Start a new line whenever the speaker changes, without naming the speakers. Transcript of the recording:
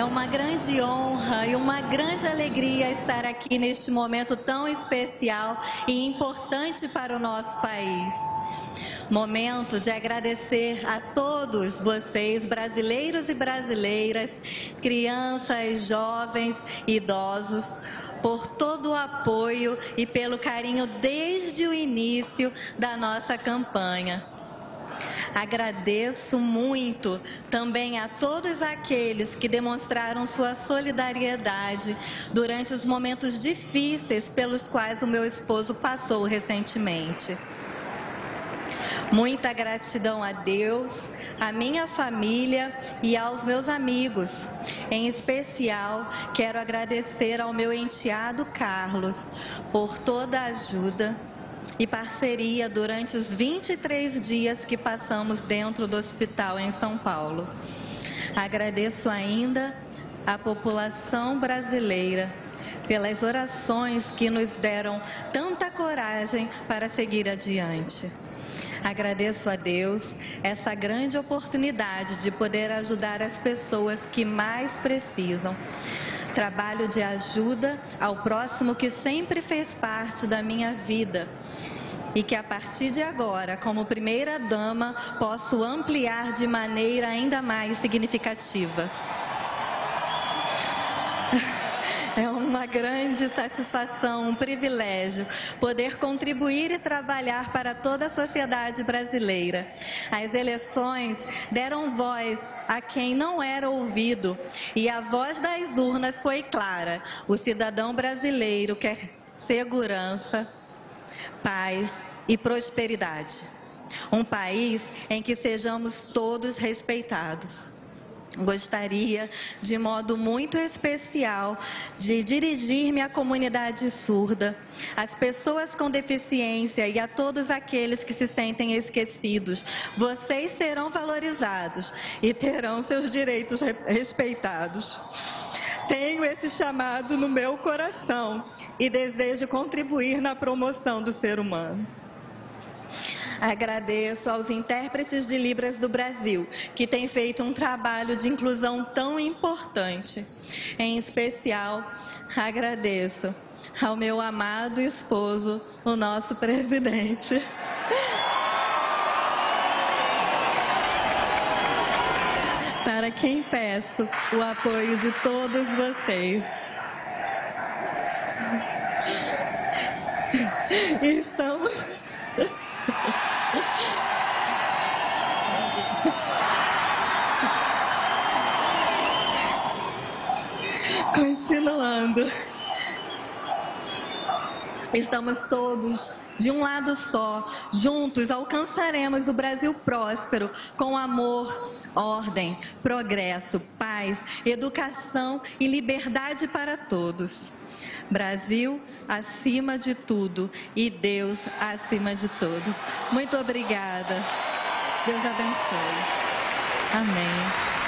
É uma grande honra e uma grande alegria estar aqui neste momento tão especial e importante para o nosso país. Momento de agradecer a todos vocês, brasileiros e brasileiras, crianças, jovens, idosos, por todo o apoio e pelo carinho desde o início da nossa campanha. Agradeço muito também a todos aqueles que demonstraram sua solidariedade durante os momentos difíceis pelos quais o meu esposo passou recentemente. Muita gratidão a Deus, à minha família e aos meus amigos. Em especial, quero agradecer ao meu enteado Carlos por toda a ajuda e parceria durante os 23 dias que passamos dentro do hospital em São Paulo. Agradeço ainda à população brasileira pelas orações que nos deram tanta coragem para seguir adiante. Agradeço a Deus essa grande oportunidade de poder ajudar as pessoas que mais precisam. Trabalho de ajuda ao próximo que sempre fez parte da minha vida e que a partir de agora, como primeira dama, posso ampliar de maneira ainda mais significativa. É uma grande satisfação, um privilégio poder contribuir e trabalhar para toda a sociedade brasileira. As eleições deram voz a quem não era ouvido e a voz das urnas foi clara. O cidadão brasileiro quer segurança, paz e prosperidade. Um país em que sejamos todos respeitados. Gostaria, de modo muito especial, de dirigir-me à comunidade surda, às pessoas com deficiência e a todos aqueles que se sentem esquecidos. Vocês serão valorizados e terão seus direitos respeitados. Tenho esse chamado no meu coração e desejo contribuir na promoção do ser humano. Agradeço aos intérpretes de Libras do Brasil, que têm feito um trabalho de inclusão tão importante. Em especial, agradeço ao meu amado esposo, o nosso presidente. Para quem peço o apoio de todos vocês. Estamos... Continuando. Estamos todos de um lado só, juntos alcançaremos o Brasil próspero, com amor, ordem, progresso, paz, educação e liberdade para todos. Brasil acima de tudo e Deus acima de todos. Muito obrigada. Deus abençoe. Amém.